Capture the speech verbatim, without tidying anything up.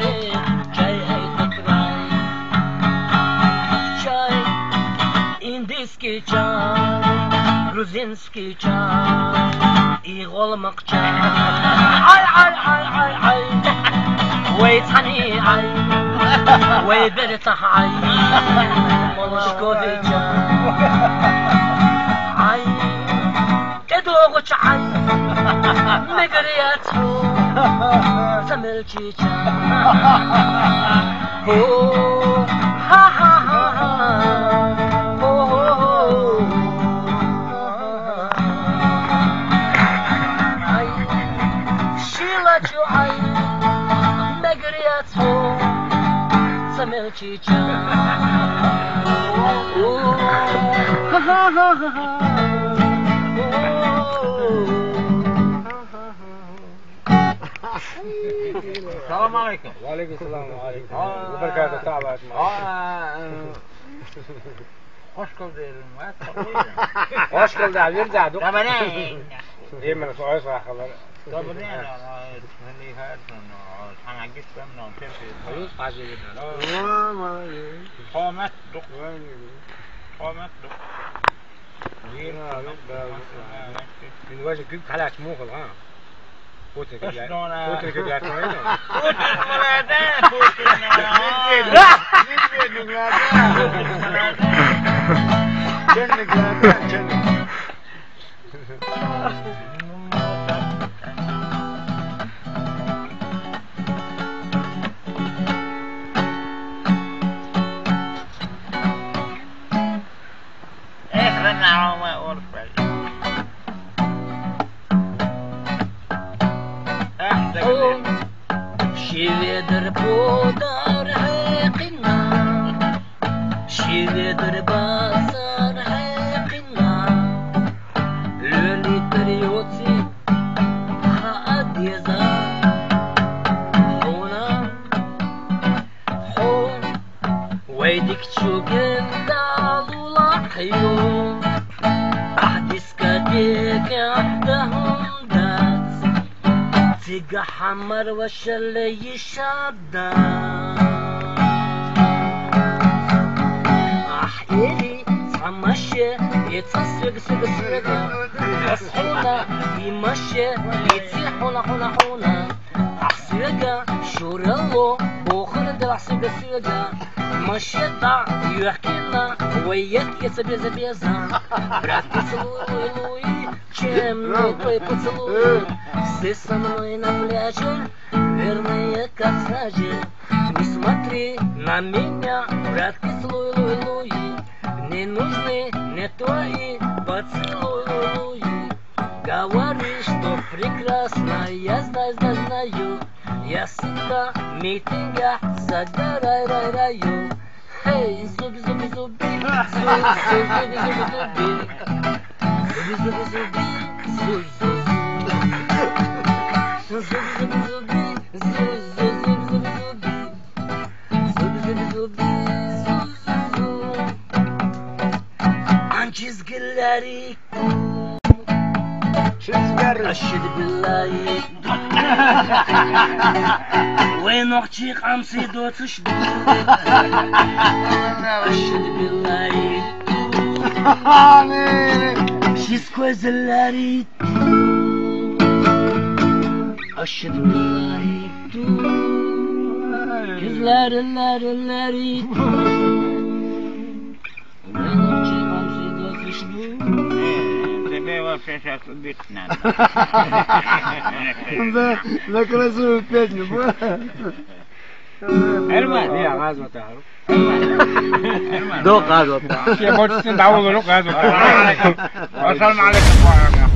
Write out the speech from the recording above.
çay aytıp ray çay indiski çay gruzinski çay iyi olmak çay ay ay ay ay ay ويتحني عي ويبرتح عي مولشكوفيتش عي كدوغش عي مقرياتو زملتشيتشا هو ها ها ها هو عي شيلاتشو عي مقرياتو زملتشيتشا السلام عليكم. وعليكم السلام وعليكم وبركاته تعبت Hoş geldin. hoş geldin abi يرجع دق طبعاً. ايه من سؤال صح خبر طبعاً أنا اللي هذا أنا جيت من تنفي. خلاص عاجل قامت دق. قامت دق. من وجه كيف خلاص مو خلاص فوتك كده فوتك كده كويس شيفيدر بودر حقنا شيفيدر بازار حقنا لولي تريوتي خاد يزا حونا حون ويدك تشوكن دالو لاحيون أحدث كديك عندهم دات تيجا حمر وشلي يشادا أحيلي تمشي يتصفق سوق سوقا يصحونا يمشي يتيحونا حونا حونا أحسوقا شورلو بوخر دلع سوق سوقا مشيتا يحكينا وياك يسبيزا بيزا брат поцелуй луи чем твой поцелуй ты со мной на пляже верная как сажа не смотри на меня брат поцелуй луи луи не нужны не твои поцелуй луи говори что прекрасно я знаю знаю знаю я всегда в митингах загорай рай раю Hey, zubi zubi zubi, zubi zubi zubi zubi, zubi zubi zubi, zubi zubi zubi, zubi zubi zubi, çizgileri, çizgileri, aşırı billahi. وينوحشي خمسي دوتش أشهد بالله شيسكو زلاري أشهد بالله كزلار اللار اللاري وينوحشي خمسي دوتش на красивую песню. Нормально. Я газу تعرف. دو غازو. يا بوتسين داول له غازو. السلام عليكم.